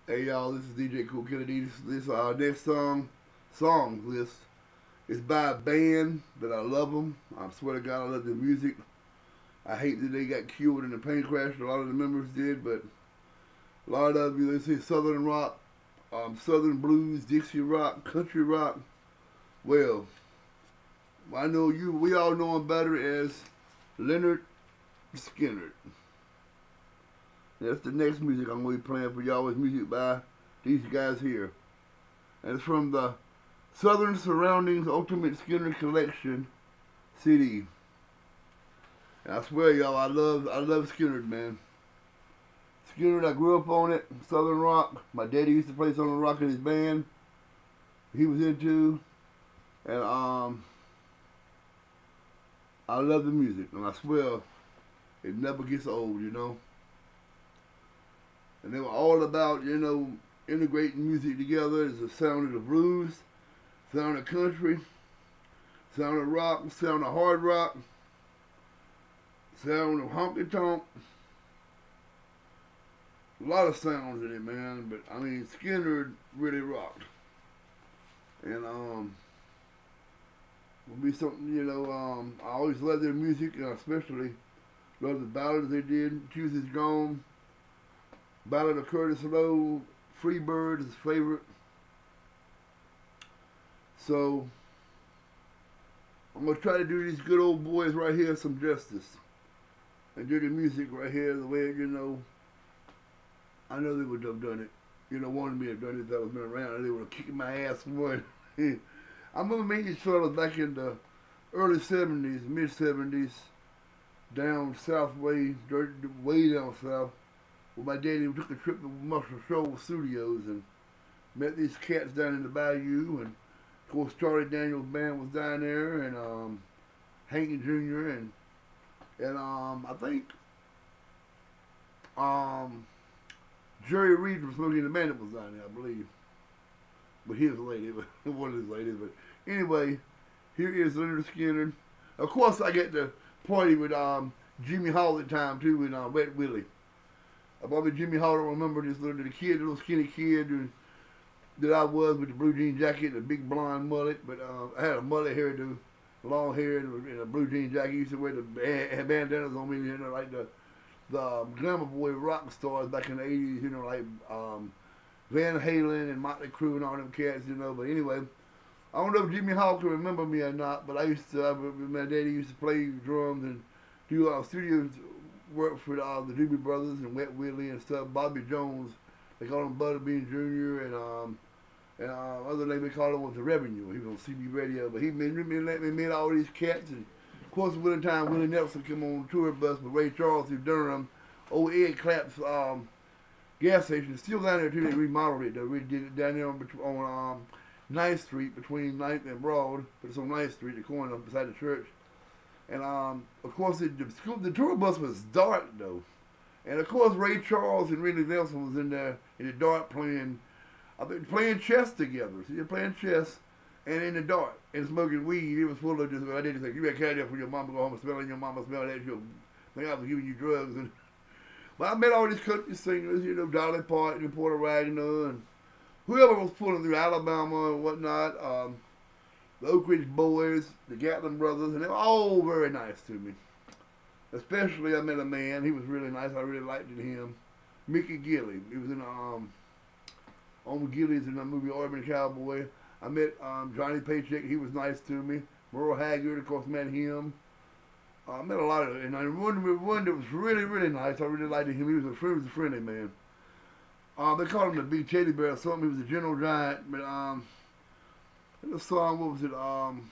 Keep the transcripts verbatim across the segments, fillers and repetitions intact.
Hey y'all, this is D J Cool Kennedy. This, this uh, next song, song list is by a band that I love them. I swear to God, I love their music. I hate that they got killed in a plane crash. A lot of the members did, but a lot of you, they say Southern rock, um, Southern blues, Dixie rock, country rock. Well, I know you. We all know him better as Lynyrd Skynyrd. That's the next music I'm going to be playing for y'all. Is music by these guys here. And it's from the Southern Surroundings Ultimate Skynyrd Collection C D. And I swear y'all, I love I love Skynyrd, man. Skynyrd, I grew up on it, Southern rock. My daddy used to play Southern rock in his band. He was into, and um, I love the music, and I swear it never gets old, you know. And they were all about, you know, integrating music together as the sound of the blues, sound of country, sound of rock, sound of hard rock, sound of honky tonk. A lot of sounds in it, man. But I mean, Skynyrd really rocked, and um, will be something, you know. Um, I always love their music, and I especially love the ballads they did. Choose Is Gone, Ballad of Curtis Lowe, Free Bird is his favorite. So I'm gonna try to do these good old boys right here some justice, and do the music right here the way, you know, I know they would have done it. You know, wanted me to have done it if I was been around, and they would have kicked my ass one. I remember meeting these fellas back in the early seventies, mid seventies, down south way, way down south. Well, my daddy took a trip to Muscle Shoals Studios and met these cats down in the bayou, and of course Charlie Daniels' band was down there, and um, Hank Junior and and um, I think um, Jerry Reed from Smokey and the Bandit was down there, I believe. But he was a lady, one of his ladies. But anyway, here is Lynyrd Skynyrd. Of course, I get to party with um, Jimmy Hall at the time too, and uh, Wet Willie. I probably Jimmy Hall don't remember this little the kid, little skinny kid who, that I was with the blue jean jacket and a big blonde mullet. But uh, I had a mullet hairdo, long hair, and, and a blue jean jacket. I used to wear the had bandanas on me, you know, like the the um, glamour boy rock stars back in the eighties, you know, like um, Van Halen and Motley Crue and all them cats, you know. But anyway, I don't know if Jimmy Hall can remember me or not, but I used to, I, my daddy used to play drums and do uh, studio work for uh, the Doobie Brothers and Wet Willie and stuff. Bobby Jones, they call him Butterbean Junior and um, and uh, other name they called him was the Revenue. He was on C B radio, but he made me let me meet all these cats. And of course, at one time Willie Nelson came on tour bus with Ray Charles through Durham. Old Ed Clapp's um, gas station, still down there too. They remodeled it. They redid it down there on, on um, ninth Street between ninth and Broad, but it's on ninth Street, the corner beside the church. And um, of course, it, the, school, the tour bus was dark though, and of course Ray Charles and Willie Nelson was in there in the dark playing, I think playing chess together. So they're playing chess, and in the dark and smoking weed. It was full of this. I did say, you better carry that for your mama go home and smell it. And your mama smell that. She'll think I was giving you drugs. And but I met all these country singers, you know, Dolly Parton and Porter Wagoner and whoever was pulling through Alabama and whatnot. Um, the Oak Ridge Boys, the Gatlin Brothers, and they were all very nice to me. Especially, I met a man. He was really nice. I really liked him. Mickey Gilley. He was in um, on Gilley's in the movie Urban Cowboy. I met um, Johnny Paycheck. He was nice to me. Merle Haggard, of course, met him. Uh, I met a lot of, and I remember one that was really, really nice. I really liked him. He was a, he was a friendly man. Uh, they called him the Big Teddy Bear or something. He was a gentle giant, but um, the song, what was it? Um,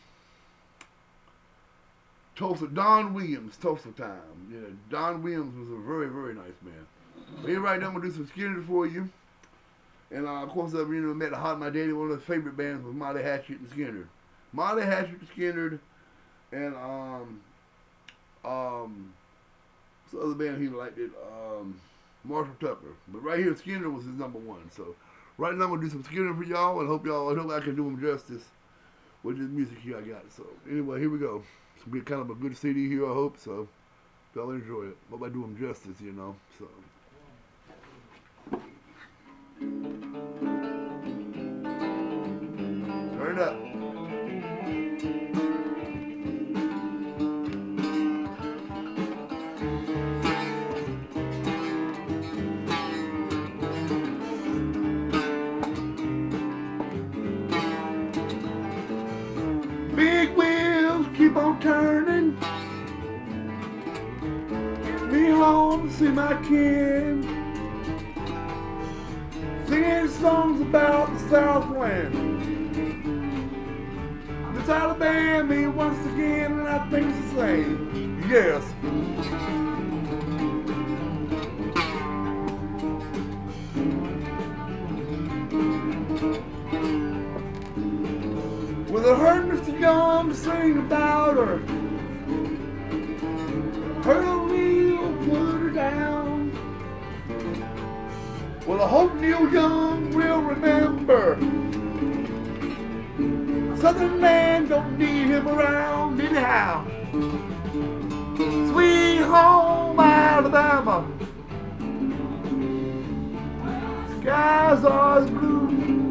Tulsa, Don Williams, Tulsa Time. Yeah, Don Williams was a very, very nice man. But here right now, I'm gonna do some Skynyrd for you. And uh, of course, I've you know met Hot My Daddy. One of his favorite bands was Molly Hatchet and Skynyrd. Molly Hatchet, Skynyrd, and um, um, some other band he liked it, um, Marshall Tucker. But right here, Skynyrd was his number one. So right now, I'm gonna do some Skynyrd for y'all, and hope y'all, I hope I can do him justice with this music here I got. So anyway, here we go. It's gonna be kind of a good C D here, I hope. So y'all enjoy it. Hope I do him justice, you know. So. my kin, singing songs about the Southland. It's Alabama once again, and I think it's the same. Yes. Well, I heard Mister Young sing about her. Heard O'Neill put her down. Well, I hope Neil Young will remember. Southern man don't need him around anyhow. Sweet home Alabama, skies are as blue.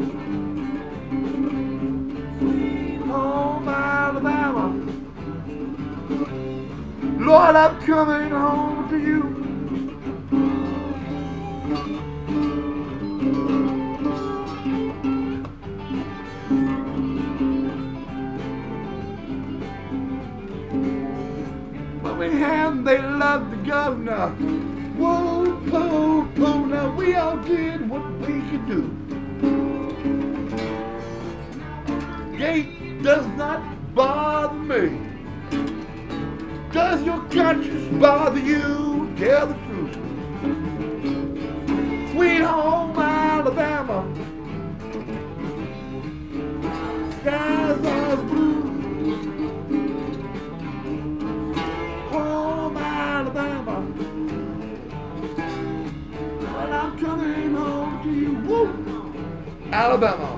Sweet home Alabama, Lord, I'm coming home to you. Birmingham, they love the governor. Whoa, po, po, now we all did what we could do. Gate does not bother me. Does your conscience bother you? Tell the truth. Sweet home Alabama, skies are blue. Home Alabama, but I'm coming home to you. Woo! Alabama.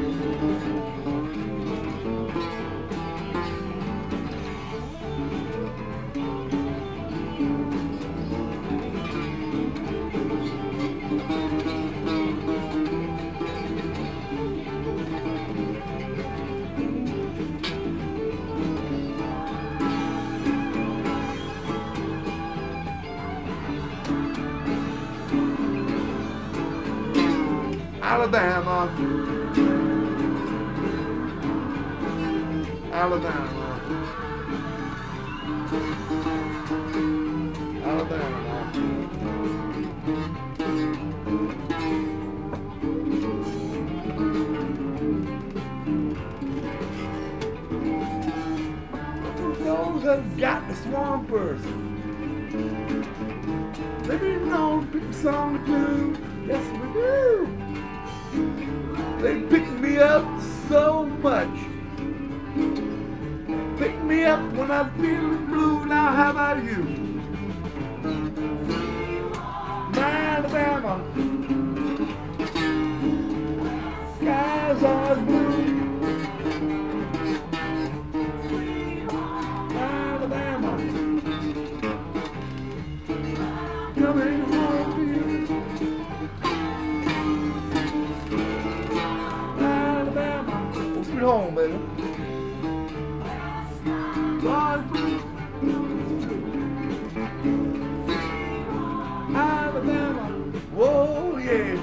Alabama, Alabama, Alabama. Those have got the swampers. They be known to pick a song or two. Yes, we do. They pick me up so much. Pick me up when I'm feeling blue. Now how about you? Alabama, skies are blue. Alabama, coming home to you. Sweet home, baby. Alabama, whoa, yeah.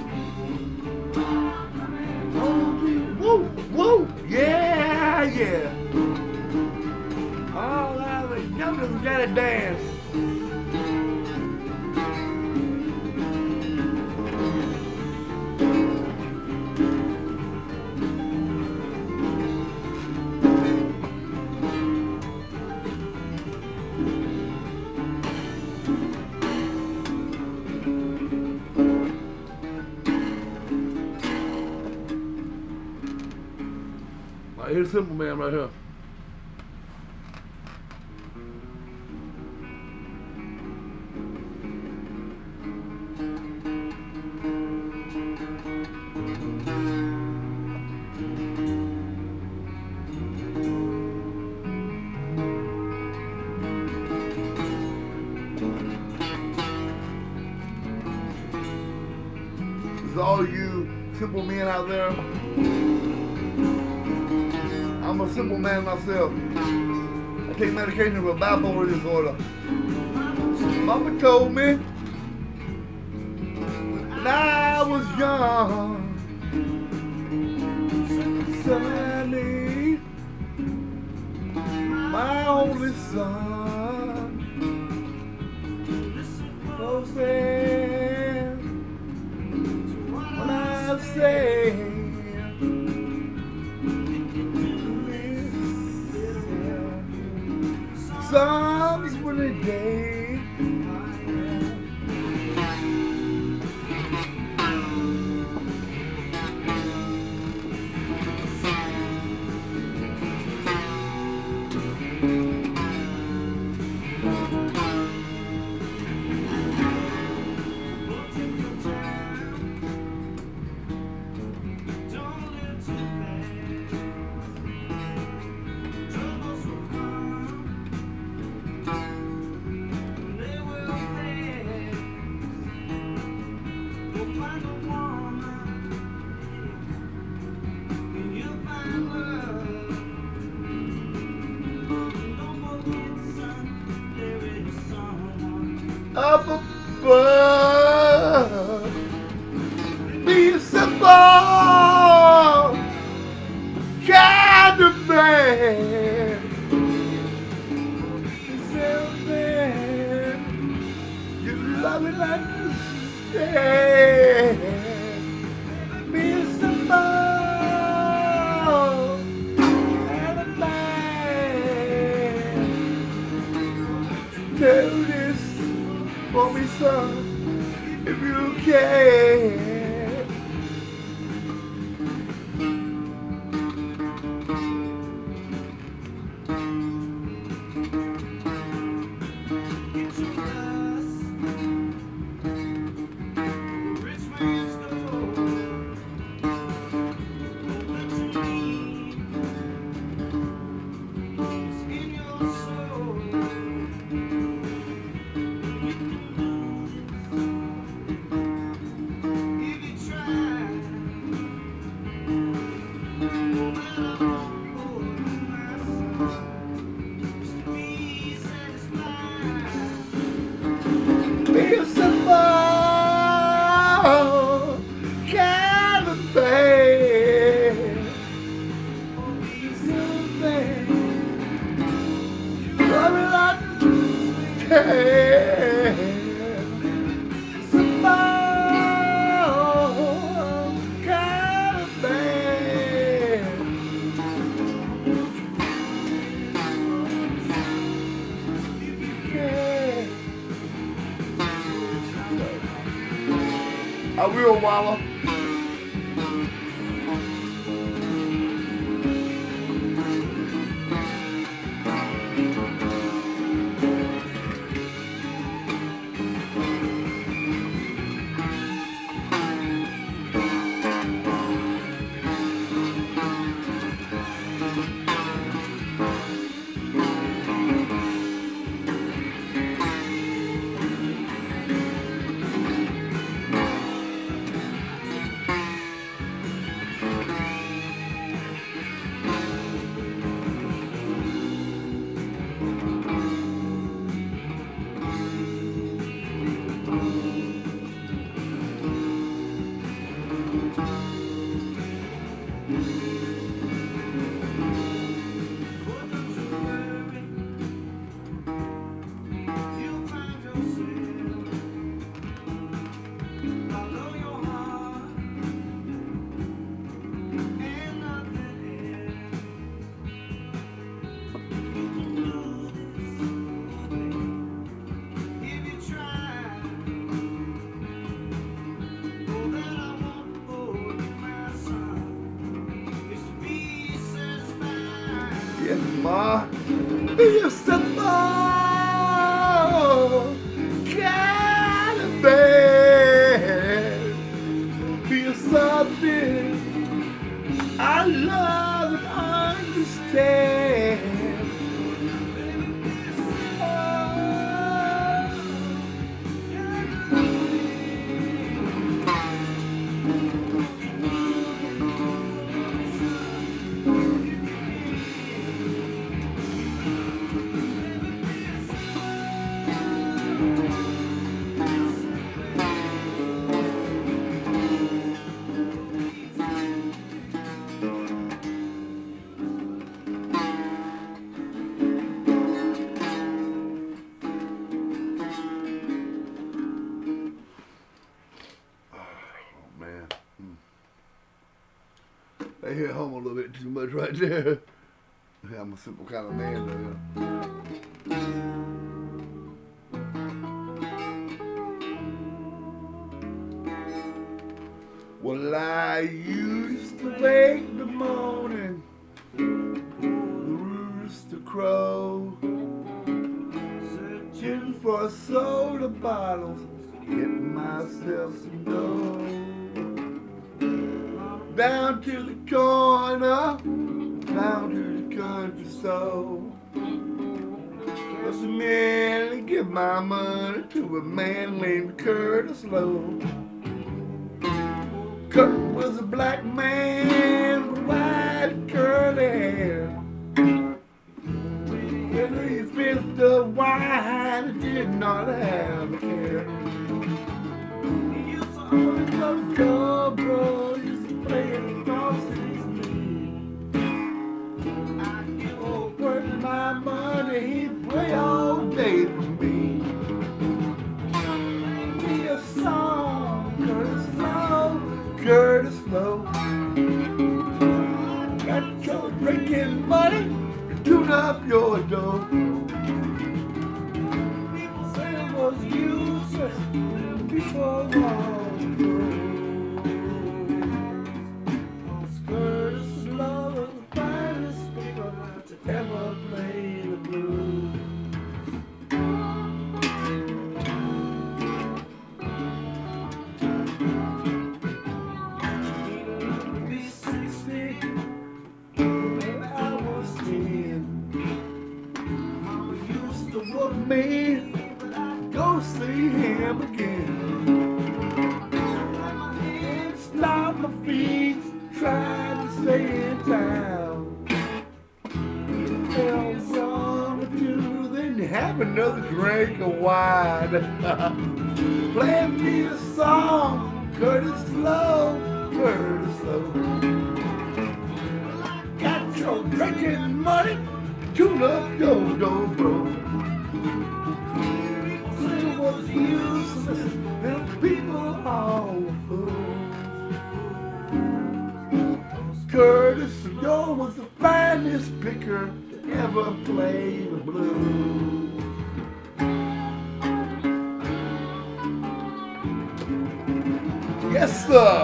Whoa, whoa, yeah, yeah. All right, y'all just gotta dance. Here's Simple Man right here. This is all you simple men out there. I'm a simple man myself. I take medication for bipolar disorder. Mama told me when I was young, Sonny, my only son, was listen when I say, listen. Psalms when a day. Up above, be a simple kind of man. Something you love and understand. Be a simple kind of man. Tell this for me, son, if you can. Be a simple kind of thing. Something love it like can. Simple kind of thing. Yeah. I will, Mama. Yes, Ma. Be a simple kind of man. Be a something I love and understand. I hit home a little bit too much right there. I'm a simple kind of man, though. Well, I used to wake in the morning, the rooster crow, searching for soda bottles, getting myself some dough. Down to the corner, down to the country store. Just a man to give my money to a man named Curtis Lowe. Kurt was a black man with white curly hair. When he fist of wine, he did not have a care. He used to own some club, bro. He used to play in the crosses. I give old Kurt my money, he'd play all day for me. Sing me a song, Curtis Lowe. Curtis Lowe. Got your drinking money, tune up your dough. People say it was useless before long ago. Curtis Lowe was the finest speaker to ever play the blues. Me, go see him again. Stop my feet, trying to stay in town. Tell some or two, then have another drink of wine. Play me a song, Curtis Lowe, Curtis Lowe. Got your drinking money, tune up your dough, bro. Was useless and people all fools. Curtis Lowe was the finest picker to ever play the blues. Yes, sir.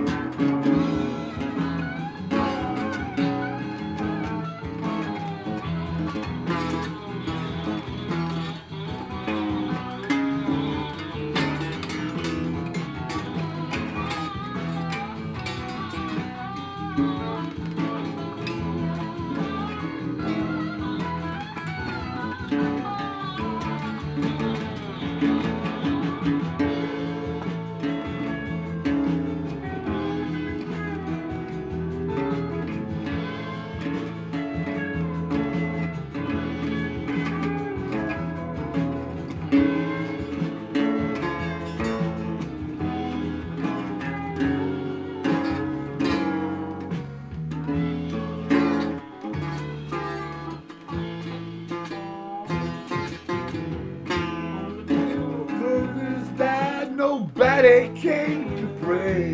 Nobody came to pray.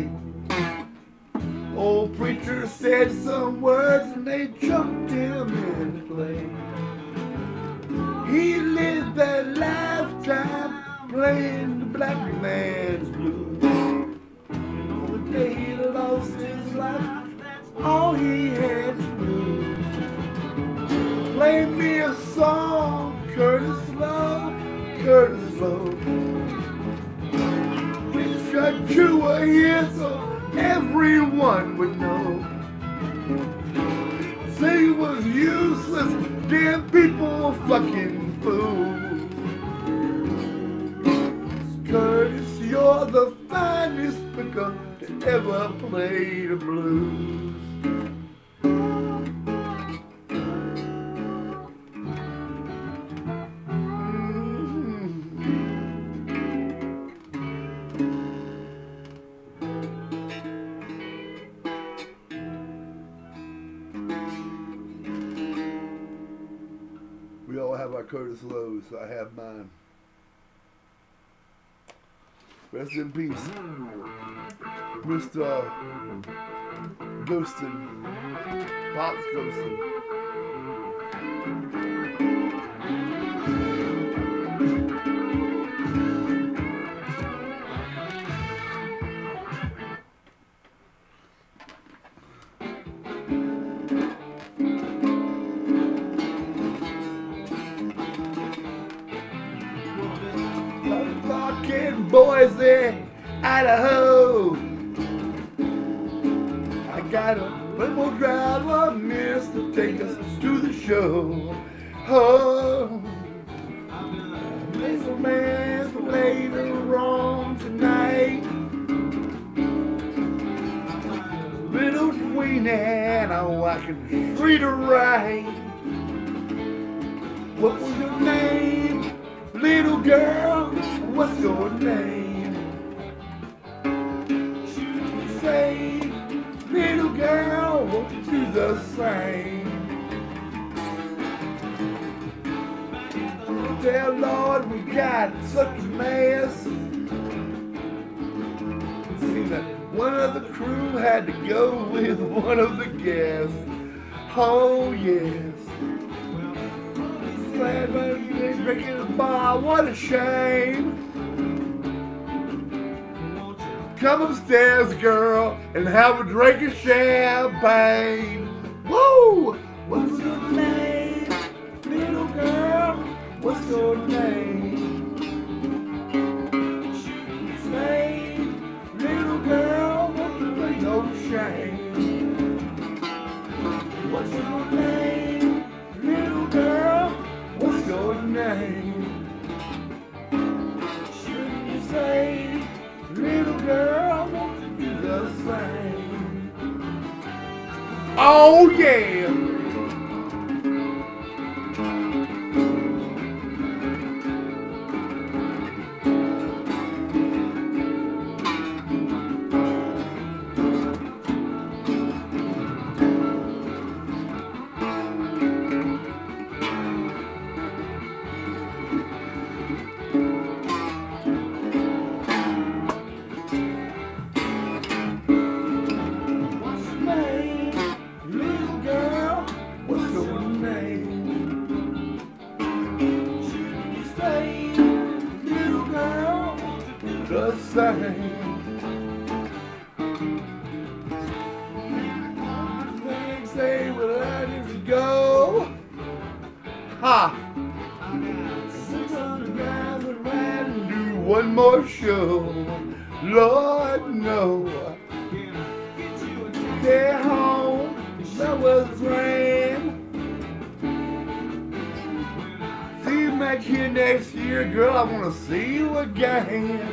Old preacher said some words and they jumped him into play. He lived that lifetime playing the black man's blues. On the day he lost his life, all he had to lose. Play me a song, Curtis Lowe, Curtis Lowe. That you were here so everyone would know. Say it was useless, damn people were fucking fools. Curtis, you're the finest picker to ever play the blues. We all have our Curtis Lowe's, so I have mine. Rest in peace. Mister Ghostin. Pop's Ghostin. Fucking Boise, Idaho. I got a limo driver, miss, to take us to the show. Oh, little man's later wrong tonight. Little Sweeney, oh, I can treat her right. What was your name, little girl? What's your name? Say, little girl, won't you do the same? Tell Lord we got such a mess. See that one of the crew had to go with one of the guests. Oh yes. Glad but you ain't drinking a bar, what a shame. Come upstairs, girl, and have a drink of champagne. Woo! What's your name, little girl? What's your name? Say, little girl, won't you bring no shame? What's your name, little girl? What's your name? Shouldn't you say, little girl, won't you do the same? Oh yeah! The same. Things say, well, I need to go. Ha! six hundred guys would ride and do one more show. Lord, no. Stay home, that was grand. See you back here next year, girl. I want to see you again.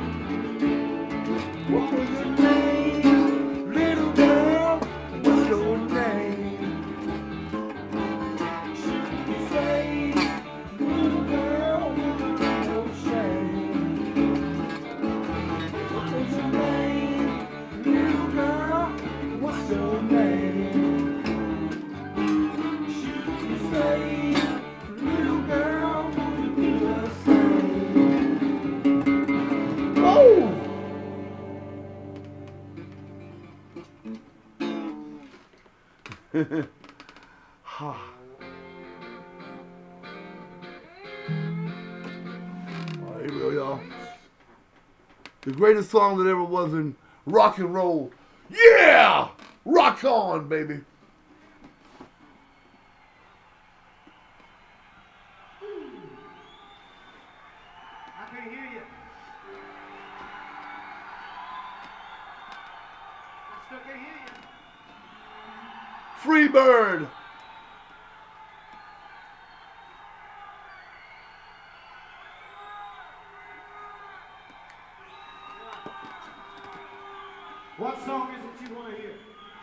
What was your name, little girl? What's your name? Say, little girl, no shame. What was your name, little girl? What's your name? Say, little girl, do the same. Oh! Ha. Alright, here we go, y'all. The greatest song that ever was in rock and roll. Yeah! Rock on, baby. I can't hear you. I still can't hear you. Free Bird. What song is it you want to hear?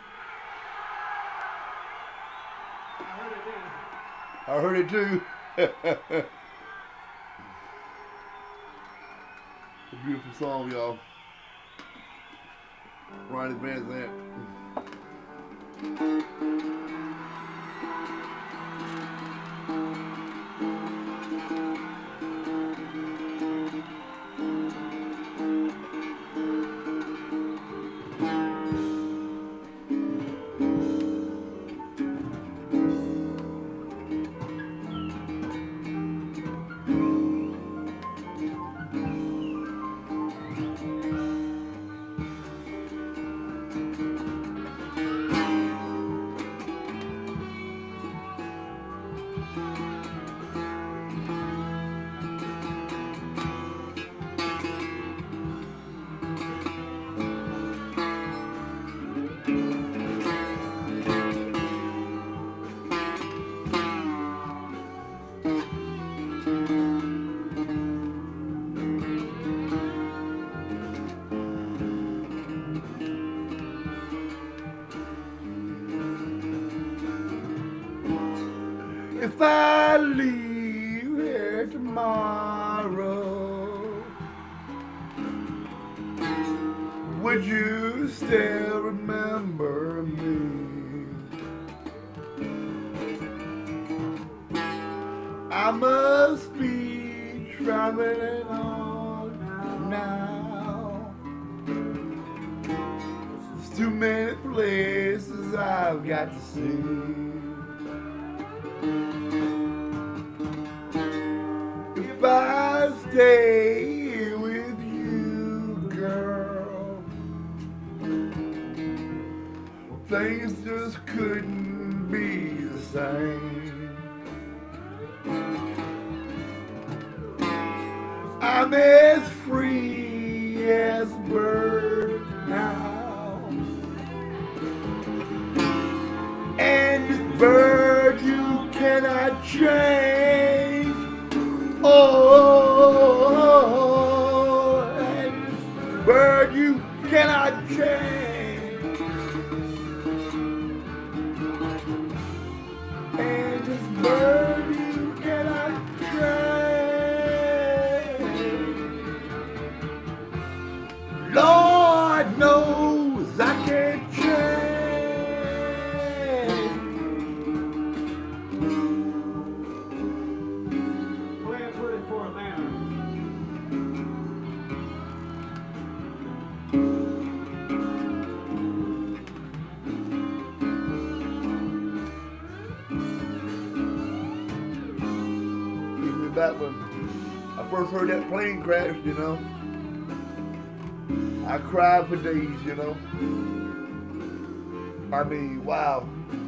I heard it, didn't I heard it too. A beautiful song, y'all. Ronnie Van Zant. If I leave here tomorrow, would you still remember me? I must be traveling on now. There's too many places I've got to see. If I stay with you, girl, things just couldn't be the same. I'm as free as a bird now, and this bird you cannot change. Oh, and this bird you cannot change, and this bird you cannot change. Lord knows I can't change. Play it pretty for a man. Give me back when I first heard that plane crash, you know. I cried for days, you know. I mean, wow.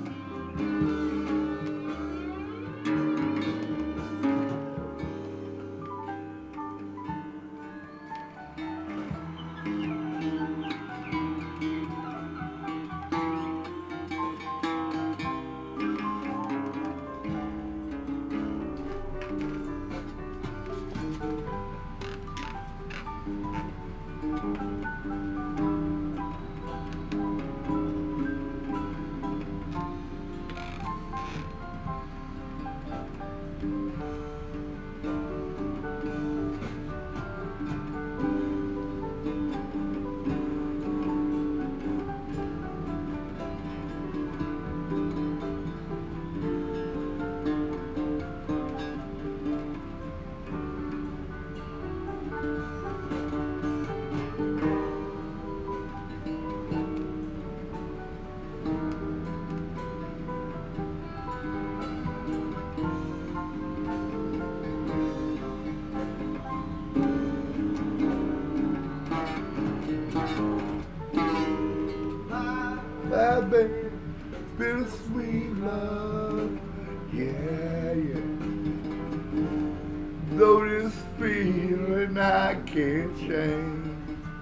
My baby, bittersweet love, yeah, yeah. Though this feeling I can't change.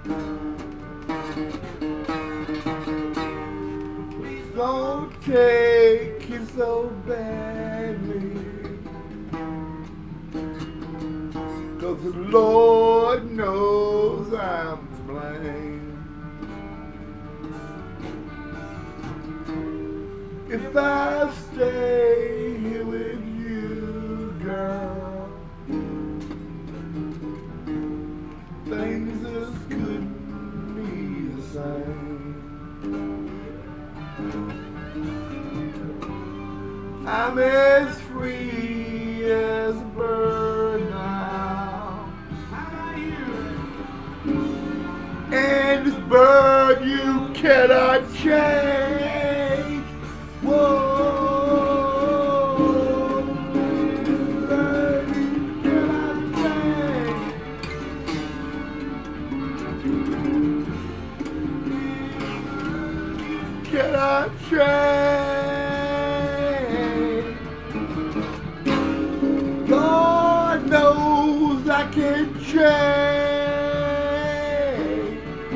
Please don't take it so badly, 'cause the Lord knows I'm to blame. If I stay here with you, girl, things just couldn't be the same. I'm as free as a bird now, How about you? and this bird you cannot change. Whoa, bird you cannot change. Cannot change. God knows I can't change.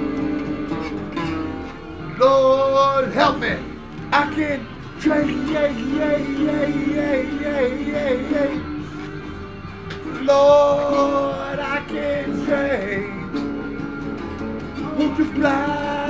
Lord help me, I can't change. Yeah, yeah, yeah, yeah, yeah, yeah, yeah. Lord, I can't change. Won't you fly